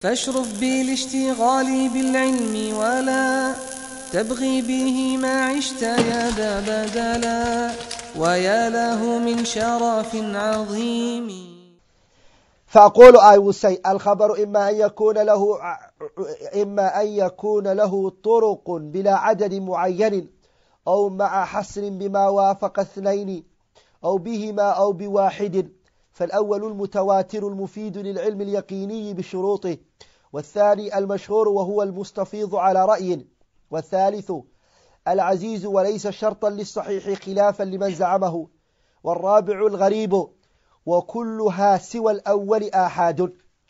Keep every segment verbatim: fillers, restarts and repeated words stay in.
فاشرف بالاشتغال بالعلم ولا تبغي به ما عشت يا ذا بدلا ويا له من شرف عظيم. فأقول I will say الخبر إما أن يكون له إما أن يكون له طرق بلا عدد معين أو مع حصر بما وافق اثنين أو بهما أو بواحد. فالأول المتواتر المفيد للعلم اليقيني بشروطه، والثاني المشهور وهو المستفيض على رأي، والثالث العزيز وليس شرطا للصحيح خلافا لمن زعمه، والرابع الغريب، وكلها سوى الأول آحاد.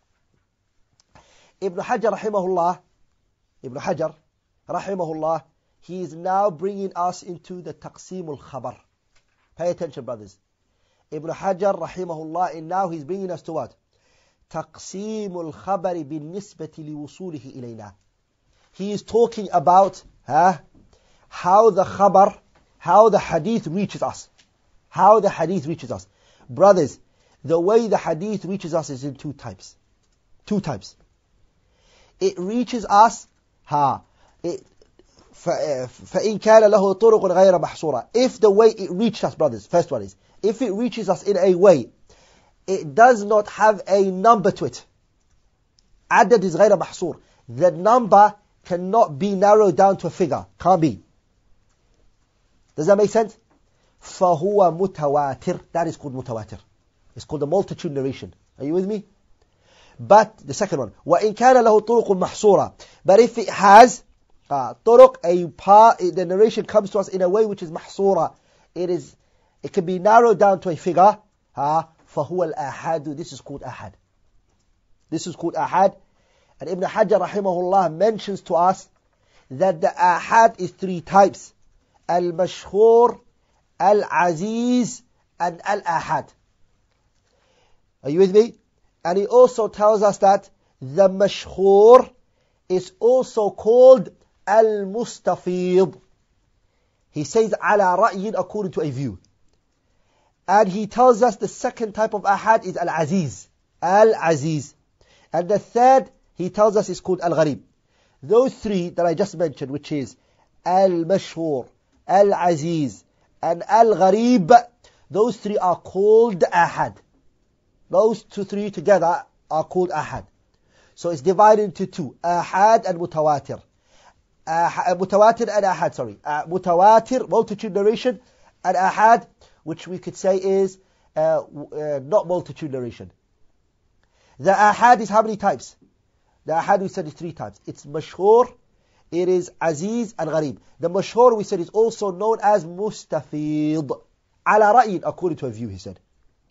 Ibn Hajar rahimahullah, Ibn Hajar rahimahullah, he is now bringing us into the taqsim al-khabar. Pay attention, brothers. Ibn Hajar rahimahullah, and now he's bringing us to what? تقسيم الخبر بالنسبة لوصوله إلينا. He is talking about huh, how the khabar, how the hadith reaches us. How the hadith reaches us. Brothers, the way the hadith reaches us is in two types. Two types. It reaches us, ha, it, فإن كان له طرق غير محصورة. If the way it reaches us, brothers, first one is, if it reaches us in a way, it does not have a number to it. عدد is غير محصور. The number cannot be narrowed down to a figure. Can't be. Does that make sense? فهو متواتر. That is called mutawatir. It's called the multitude narration. Are you with me? But the second one, وإن كان له طرق محصورة. But if it has uh, طرق, a part, the narration comes to us in a way which is محصورة. It is, it can be narrowed down to a figure. Uh, فهو الآحاد. This is called ahad. This is called ahad. And Ibn Hajar rahimahullah mentions to us that the ahad is three types. Al-mashhur, Al-Aziz, and Al-Ahad. Are you with me? And he also tells us that the mashhur is also called Al-Mustafid. He says ala ra'yin, according to a view. And he tells us the second type of ahad is Al-Aziz. Al-Aziz. And the third, he tells us, is called Al-Gharib. Those three that I just mentioned, which is Al-Mashhur, Al-Aziz, and Al-Gharib, those three are called ahad. Those two, three together are called ahad. So it's divided into two, ahad and mutawatir. Uh, mutawatir and ahad, sorry. Uh, mutawatir, multitude narration, and ahad, which we could say is uh, uh, not multitude narration. The ahad is how many types? The ahad we said is three types. It's mashhur, it is aziz and gharib. The mashhur we said is also known as mustafid. Ala ra'yin, according to a view, he said.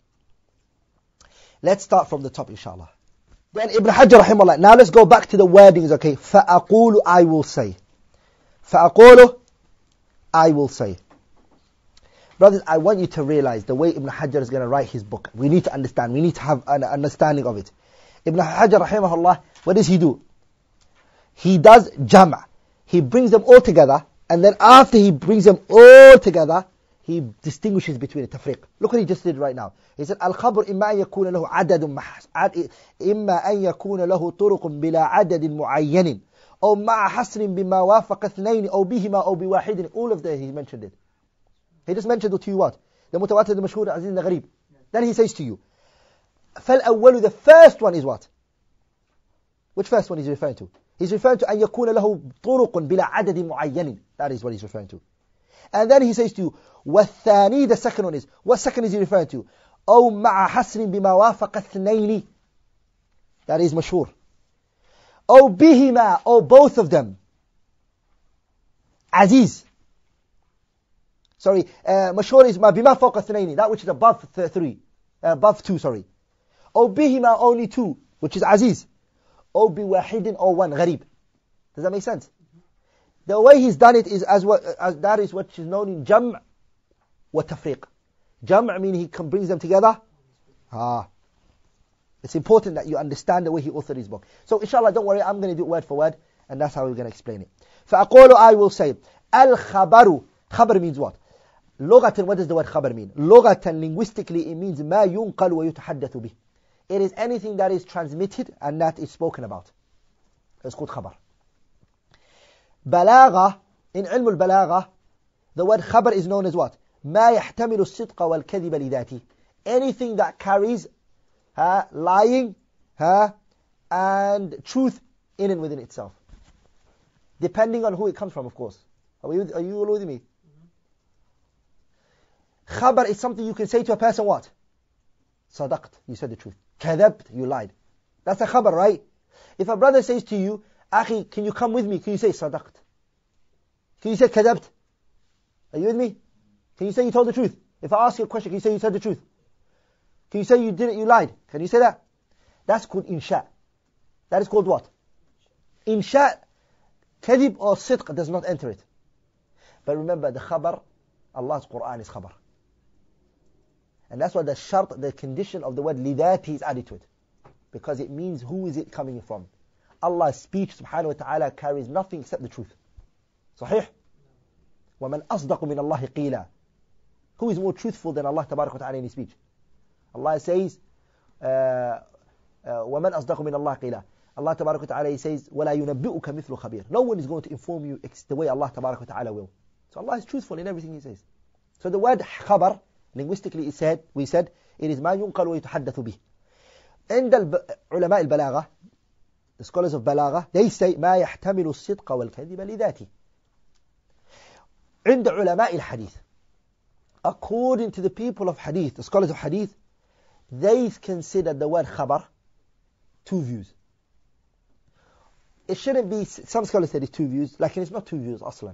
Let's start from the top, inshallah. Then Ibn Hajar rahimahullah. Now let's go back to the wordings, okay? فَأَقُولُ, I will say. فَأَقُولُ, I will say. Brothers, I want you to realize the way Ibn Hajar is going to write his book. We need to understand. We need to have an understanding of it. Ibn Hajar rahimahullah, what does he do? He does jama'. He brings them all together, and then after he brings them all together, he distinguishes between a tafriq. Look what he just did right now. He said, الخبر إما أن يكون له عدد إما أن يكون له طرق بلا عدد معين أو مع حصر بما وافق اثنين أو بهما أو بواحد. All of that he mentioned it. He just mentioned to you what? The mutawatir, the mashhur, aziz, and the gharib. Then he says to you, فالأول, the first one is what? Which first one is he referring to? He's referring to أن يكون له طرق بلا عدد معين. That is what he's referring to. And then he says to you, والثاني, the second one is, what second is he referring to? أو مع حصر بما وافق اثنين. That is mashhur. أو بهما, or both of them. Aziz. Sorry, uh, mashhur is ma bima fawqa اثنين, that which is above th- three, uh, above two, sorry. Or bihima, only two, which is aziz. Or biwahidin, or one, gharib. Does that make sense? The way he's done it is as what, as that is what is known in jam' wa tafriq. Jam' meaning he can brings them together. Ah, it's important that you understand the way he authored his book. So inshallah, don't worry, I'm going to do it word for word, and that's how we're going to explain it. فأقول, I will say, al-khabaru. Khabar means what? Lugatan, what does the word khabar mean? Lugatan, linguistically, it means ما ينقل ويتحدث به. It is anything that is transmitted and that is spoken about. It's called khabar. Balagha, in ilm al-balagha, the word khabar is known as what? ما يحتمل الصدق والكذب لذاته. Anything that carries uh, lying uh, and truth in and within itself. Depending on who it comes from, of course. Are you, are you all with me? Mm-hmm. Khabar is something you can say to a person, what? Sadaqt, you said the truth. Kadhabt, you lied. That's a khabar, right? If a brother says to you, Akhi, can you come with me? Can you say sadaqt? Can you say kadhabt? Are you with me? Can you say you told the truth? If I ask you a question, can you say you said the truth? Can you say you didn't, you lied? Can you say that? That's called insha. That is called what? Insha. Kadhib or sidq does not enter it. But remember, the khabar, Allah's Quran is khabar. And that's why the shart, the condition of the word lidati is added to it. Because it means who is it coming from. Allah's speech, subhanahu wa ta'ala, carries nothing except the truth. Sahih? وَمَنْ أَصْدَقُ مِنَ اللَّهِ قِيلًا. Who is more truthful than Allah tabarak wa ta'ala in his speech? Allah says, uh, uh, وَمَنْ أَصْدَقُ مِنَ اللَّهِ قِيلًا. Allah tabarak wa ta'ala, he says, وَلَا يُنَبِّئُكَ مِثْلُ خَبِيرٍ. No one is going to inform you the way Allah tabarak wa ta'ala will. So Allah is truthful in everything he says. So the word khabar, linguistically it said, we said, it is مَا يُنْقَلُ وَيُتَحَدَّثُ بِهِ. عند العلماء البلاغة, the scholars of balagha, they say ما يحتمل الصدق والكذب لذاته. عند علماء الحديث, according to the people of hadith, the scholars of hadith, they consider the word khabar two views. It shouldn't be, some scholars said it's two views, like it's not two views aslan.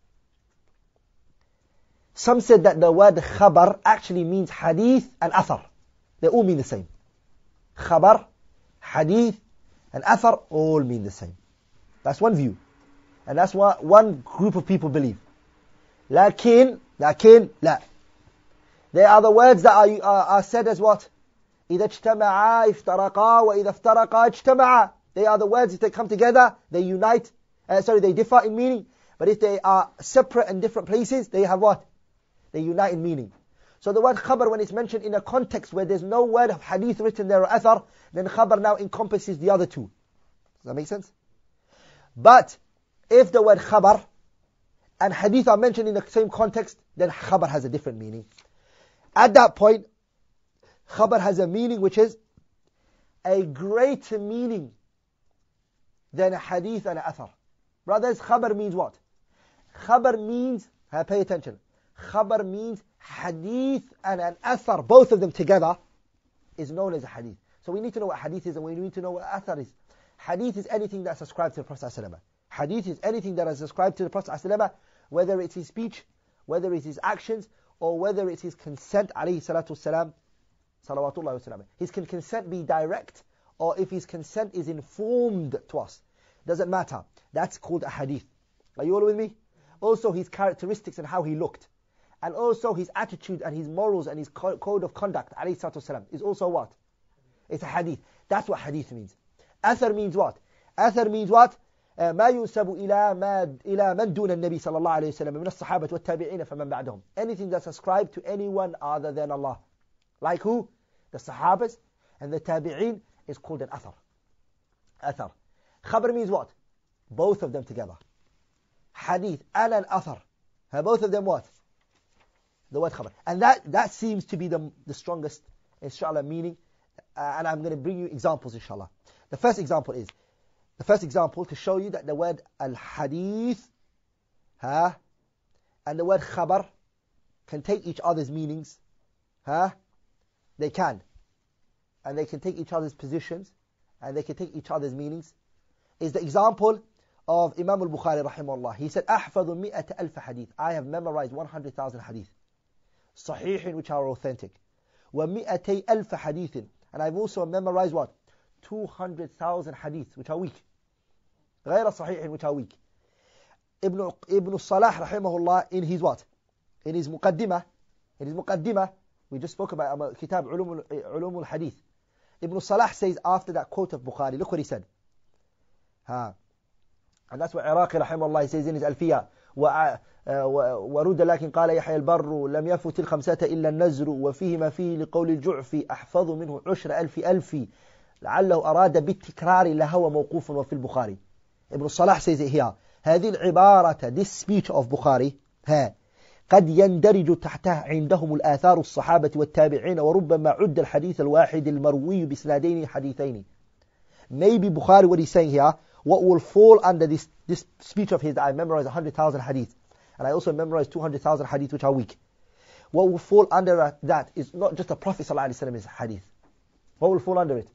Some said that the word khabar actually means hadith and athar. They all mean the same. Khabar, hadith, and athar all mean the same. That's one view. And that's what one group of people believe. Lakin, lakin, la. They are the words that are, are, are said as what? إِذَا اجْتَمَعَا اِفْتَرَقَا وَإِذَا افْتَرَقَا اجْتَمَعَا. They are the words, if they come together, they unite. Uh, sorry, they differ in meaning. But if they are separate in different places, they have what? They unite in meaning. So the word khabar, when it's mentioned in a context where there's no word of hadith written there or athar, then khabar now encompasses the other two. Does that make sense? But if the word khabar and hadith are mentioned in the same context, then khabar has a different meaning. At that point, khabar has a meaning which is a greater meaning than a hadith and a athar. Brothers, khabar means what? Khabar means, pay attention, khabar means hadith and an athar, both of them together, is known as a hadith. So we need to know what hadith is and we need to know what athar is. Hadith is anything that's ascribed to the Prophet ﷺ. Hadith is anything that is ascribed to the Prophet ﷺ, whether it's his speech, whether it's his actions, or whether it's his consent, alayhi salatu wasalam, salawatullah wasalam. His can consent be direct, or if his consent is informed to us. Doesn't matter. That's called a hadith. Are you all with me? Also his characteristics and how he looked. And also his attitude and his morals and his code of conduct, alayhi salatu wasalam, is also what? It's a hadith. That's what hadith means. Athar means what? Athar means what? ما ينسب إلى ما إلى من دون النبي صلى الله عليه وسلم من الصحابة والتابعين فمن بعدهم. Anything that's ascribed to anyone other than Allah. Like who? The Sahabas and the Tabi'een is called an athar. Athar. Khabar means what? Both of them together. Hadith and an athar. Both of them what? The word khabar. And that, that seems to be the, the strongest, inshallah, meaning. Uh, and I'm going to bring you examples, inshallah. The first example is, the first example to show you that the word al-hadith huh, and the word khabar can take each other's meanings. Huh? They can. And they can take each other's positions. And they can take each other's meanings. Is the example of Imam al-Bukhari rahimahullah. He said, أحفظ مئة ألف hadith. I have memorized one hundred thousand hadith. صحيح, which are authentic. ومئتي ألف حديث. And I've also memorized what? two hundred thousand hadiths, which are weak. غير صحيح, which are weak. Ibn, Ibn Salah rahimahullah, in his what? In his muqaddimah, in his muqaddimah, we just spoke about um, Kitab Ulum al Hadith. Ibn Salah says after that quote of Bukhari, look what he said. Ha. And that's what Iraqi rahimahullah says in his Alfiya. ورد لكن قال يحيى البر لم يفت الخمسة إلا النزر وفيه ما فيه لقول الجعف أحفظ منه عشر ألف ألف لعله أراد بالتكرار لهو موقوف وفي البخاري. ابن الصلاح says it here. هذه العبارة this speech of Bukhari ها قد يندرج تحتها عندهم الآثار الصحابة والتابعين وربما عد الحديث الواحد المروي بسنادين حديثين. Maybe Bukhari, what he's saying here, what will fall under this, this speech of his that I memorized one hundred thousand hadith and I also memorized two hundred thousand hadith which are weak. What will fall under that is not just the Prophet ﷺ's hadith. What will fall under it?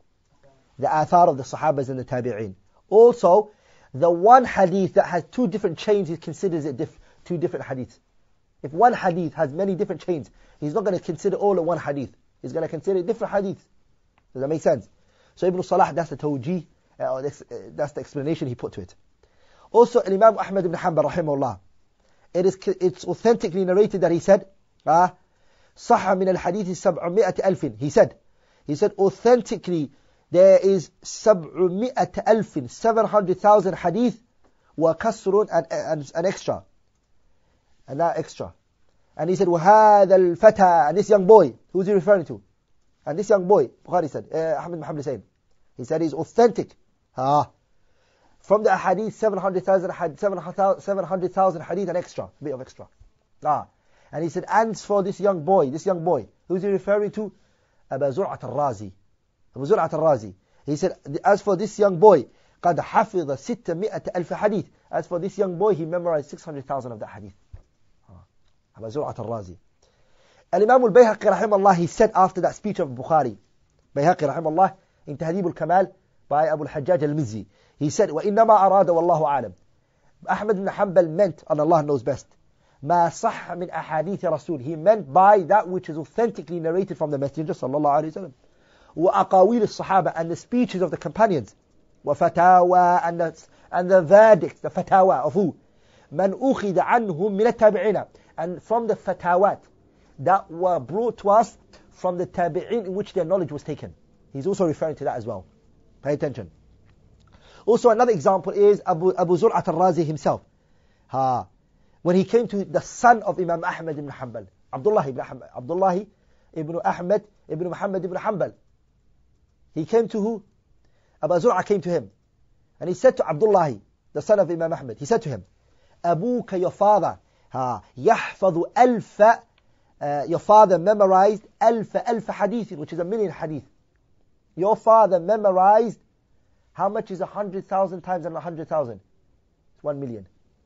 The athar of the Sahabas and the Tabi'een. Also, the one hadith that has two different chains, he considers it diff- two different hadiths. If one hadith has many different chains, he's not going to consider all in one hadith. He's going to consider different hadiths. Does that make sense? So Ibn Salah, that's the tawjih, uh, that's, uh, that's the explanation he put to it. Also, Imam Ahmad ibn Hanbal, rahimahullah, it is, it's authentically narrated that he said, ah, صح من الحديث سبعمائة ألف. He said, he said authentically there is سبعمائة ألف, seven hundred thousand hadith, وكسر and, and, and extra. And that extra. And he said, وهذا الفتى, and this young boy, who's he referring to? And this young boy, Bukhari said, uh, Ahmad Muhammad said, he said he's authentic. Ah. From the hadith, seven hundred thousand seven hundred thousand hadith and extra, a bit of extra. Ah. And he said, and for this young boy, this young boy, who's he referring to? Abu Zur'at al-Razi. Abu Zur'at al-Razi. He said, as for this young boy, قد حفظ ستمائة ألف hadith. As for this young boy, he memorized six hundred thousand of that hadith. Ah. Abu Zur'at al-Razi. Al-Imam al-Bayhaqi rahimahullah, he said after that speech of Bukhari, Bayhaqi rahimahullah, in Tahdhib al-Kamal by Abu al-Hajjaj al-Mizzi, he said, وَإِنَّمَا أَرَادَ وَاللَّهُ أَعْلَمُ. Ahmad ibn Hanbal meant, and Allah knows best, مَا صَحَّ مِنْ أَحَادِيثِ رَسُولِ. He meant by that which is authentically narrated from the Messenger sallallahu alayhi wa sallam. وَأَقَاوِيلِ الصَّحَابَة, and the speeches of the companions. وَفَتَاوَى, and the, and the verdicts, the fatawa of who? مَنْ أُخِذَ عَنْهُمْ مِنَ التَّابِعِينَ. And from the fatawat that were brought to us from the tabi'in in which their knowledge was taken. He's also referring to that as well. Pay attention. Also another example is Abu, Abu Zur'at al-Razi himself. Ha. When he came to the son of Imam Ahmad ibn Hanbal, Abdullah ibn Ahmad, Abdullah ibn Ahmad ibn Muhammad ibn Hanbal. He came to who? Abu Zur'ah came to him. And he said to Abdullah, the son of Imam Ahmad, he said to him, Abuka, your father, ha, yahfadhu alfa, uh, your father memorized alfa alfa hadith, which is a million hadith. Your father memorized, how much is a hundred thousand times and a hundred thousand? It's one million.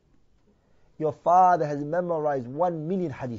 Your father has memorized one million hadith.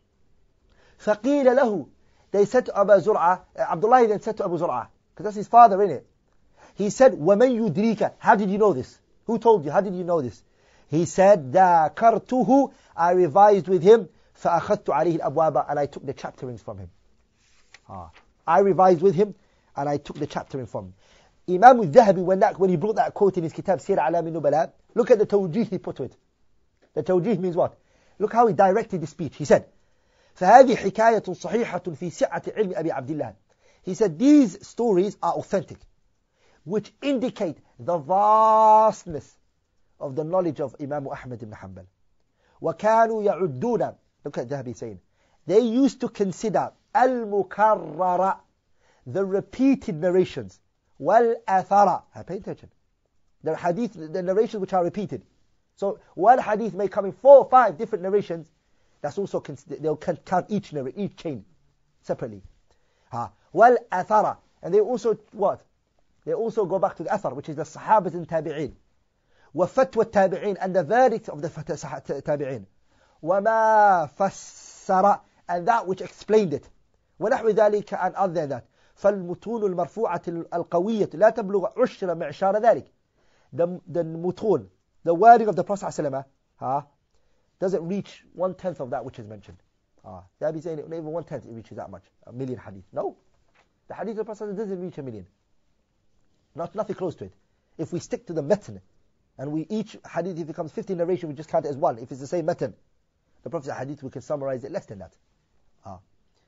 فَقِيلَ لَهُ. They said to Abu Zur'ah, uh, Abdullah then said to Abu Zur'ah, because that's his father, innit? He said, وَمَنْ يُدْرِيكَ. How did you know this? Who told you? How did you know this? He said, ذَاكَرْتُهُ. I revised with him, فَأَخَذْتُ عَلَيْهِ الْأَبْوَابَ. And I took the chapterings from him. Ah. I revised with him, and I took the chaptering from him. Imam al-Dhahabi, when, that, when he brought that quote in his kitab, Sir A'lam al-Nubala, look at the tawjih he put to it. The tawjih means what? Look how he directed the speech. He said, فَهَذِي حِكَايَةٌ صَحِيحَةٌ فِي سِعَةِ عِلْمِ أَبِي عَبْدِ اللَّهِ. He said, these stories are authentic, which indicate the vastness of the knowledge of Imam Ahmad ibn Hanbal. وَكَانُوا يَعُدُّونَ. Look at Dhahabi saying, they used to consider al-mukarrara, the repeated narrations, wal-athara. Pay attention. The hadith, the narrations which are repeated. So one hadith may come in four or five different narrations. That's also, they'll count each narration, each chain separately. Ha. Wal-athara. And they also, what? They also go back to the athar, which is the sahabas and tabi'in. وَفَتْوَ التَّابِعِينَ, and the verdict of the tabi'in. وَمَا فَسَّرَ, and that which explained it. وَنَحْوِ ذَلِكَ, and other than that. فَالْمُتُونُ الْمَرْفُوعَةِ الْقَوِيَّةِ لَا تَبْلُغَ عُشْرَ مِعْشَارَ ذَلك. The, the mutun, the wording of the Prophet ﷺ, ha, doesn't reach one-tenth of that which is mentioned. Ah, they'll be saying, not even one-tenth it reaches that much, a million hadith. No. The hadith of the Prophet doesn't reach a million. Not nothing close to it. If we stick to the matan, and we each hadith, if it becomes fifteen narration, we just count it as one. If it's the same matan, the Prophet's hadith, we can summarize it less than that. Ah.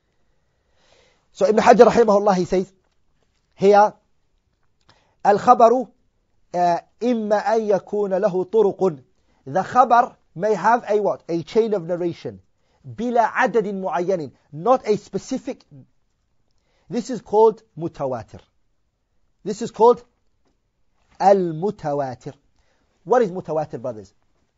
So Ibn Hajar rahimahullah, he says, here, al-khabaru, إما أن يكون له طرق. The khabar may have a what? A chain of narration. Bila adadin muayyanin. Not a specific. This is called mutawatir. This is called al-mutawatir. What is mutawatir, brothers?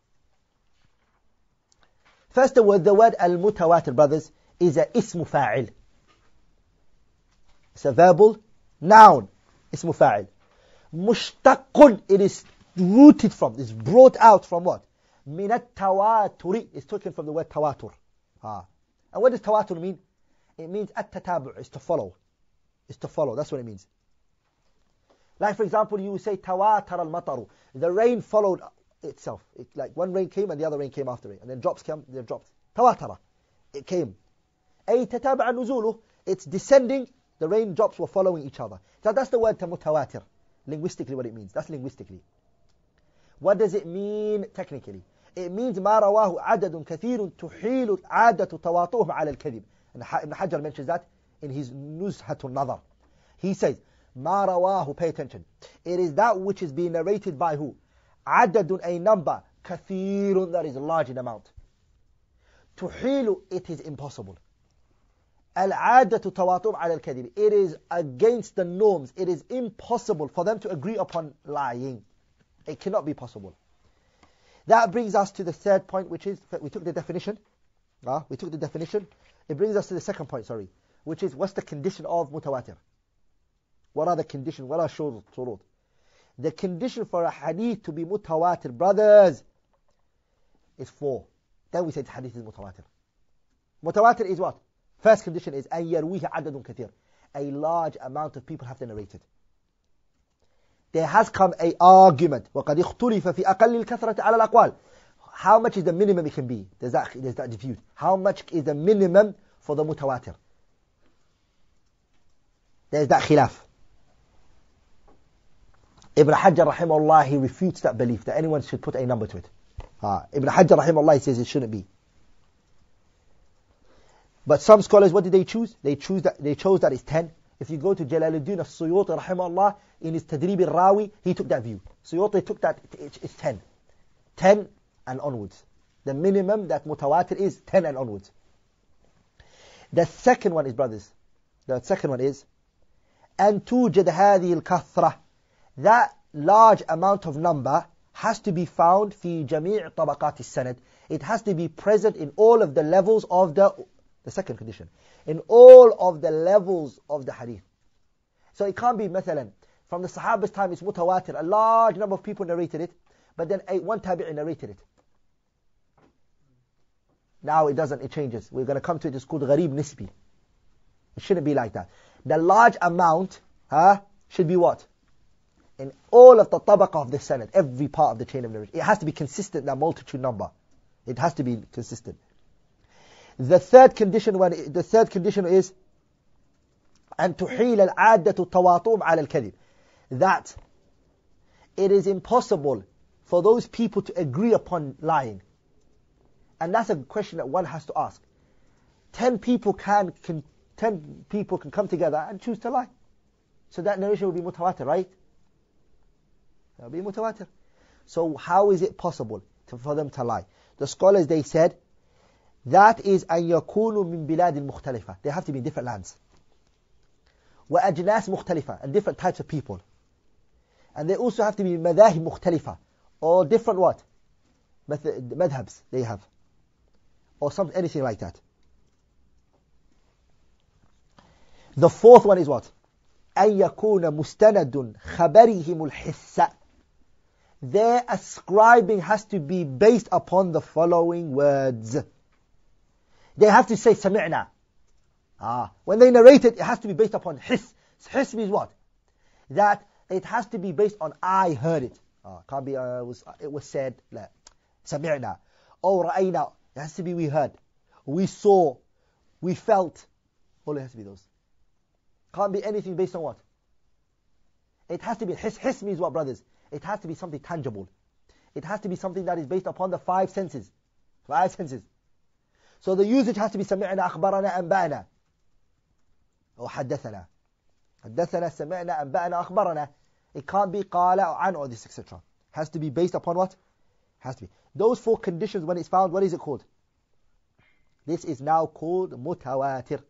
First of all, the word al-mutawatir, brothers, is a ismu fa'il. It's a verbal noun. Ismu fa'il. Mushtaqun, it is rooted from, it's brought out from what? Min at-tawaturi, it's taken from the word tawatur. Ah. And what does tawatur mean? It means at-tatabu', it's to follow. It's to follow, that's what it means. Like for example, you say tawatar al-mataru. The rain followed itself. It, like one rain came and the other rain came after it. And then drops came, then dropped. Tawatara. It came. Ay tataba'a nuzulu. It's descending. The raindrops were following each other. So that's the word mutawatir. Linguistically what it means. That's linguistically. What does it mean technically? It means ما رواه عدد كثير تحيل عادة تواطؤهم على الكذب. And Ibn Hajar mentions that in his Nuzhatun Nadar. He says, ما رواه, pay attention. It is that which is being narrated by who? عدد, a number. كثير, that is large in amount. تحيل, it is impossible. العادة تواطؤهم على الكذب. It is against the norms. It is impossible for them to agree upon lying. It cannot be possible. That brings us to the third point, which is, we took the definition. Uh, we took the definition. It brings us to the second point, sorry, which is, what's the condition of mutawatir? What are the conditions? What are shurut? The condition for a hadith to be mutawatir, brothers, is four. Then we say the hadith is mutawatir. Mutawatir is what? First condition is أن يرويه عدد كثير. A large amount of people have to narrate it. There has come a argument. وقد اختلف في أقل الكثرة على الأقوال. How much is the minimum it can be? There's that, there's that dispute. How much is the minimum for the mutawatir? There's that khilaf. Ibn Hajar rahimahullah, he refutes that belief that anyone should put a number to it. Ah, Ibn Hajar rahimahullah, he says it shouldn't be. But some scholars, what did they choose? They choose that they chose that it's ten. If you go to Jalaluddin al-Suyuti rahimahullah, in his Tadrib al-Rawi, he took that view. Suyuti took that it's ten. ten and onwards. The minimum that mutawatir is ten and onwards. The second one is, brothers, the second one is أن توجد هذه الكثرة. That large amount of number has to be found في جميع طبقات السند. It has to be present in all of the levels of the the second condition, in all of the levels of the hadith. So it can't be مثلا from the Sahaba's time it's mutawatir, a large number of people narrated it, but then a, one tabi'i narrated it. Now it doesn't, it changes. We're going to come to it, it's called gharib nisbi. It shouldn't be like that. The large amount huh, should be what? In all of the tabaqah of the sanad, every part of the chain of narration. It has to be consistent, that multitude number. It has to be consistent. The third condition, when the third condition is أن تحيل العادة تواطؤهم على الكذب. That it is impossible for those people to agree upon lying. And that's a question that one has to ask. Ten people can, can ten people can come together and choose to lie. So that narration will be mutawatir, right? That will be mutawatir. So how is it possible to, for them to lie? The scholars, they said, that is أن يكونوا من بلاد مختلفة. They have to be in different lands. وأجناس مختلفة, and different types of people. And they also have to be مذاهب مختلفة, or different what? Madhabs they have. Or something, anything like that. The fourth one is what? أن يكون مستند خبرهم الحس. Their ascribing has to be based upon the following words. They have to say سمعنا. Ah, when they narrate it, it has to be based upon his. His means what? That it has to be based on I heard it. Ah, can't be uh, it was it was said. لا. سمعنا. أو رأينا. It has to be we heard, we saw, we felt. All it has to be those. Can't be anything based on what? It has to be his. His means what, brothers? It has to be something tangible. It has to be something that is based upon the five senses. Five senses. So the usage has to be سمعنا أخبرنا أنبأنا أو حدثنا. حدثنا سمعنا أنبأنا أخبرنا. It can't be قال or عن or this et cetera. Has to be based upon what? Has to be. Those four conditions, when it's found, what is it called? This is now called mutawatir.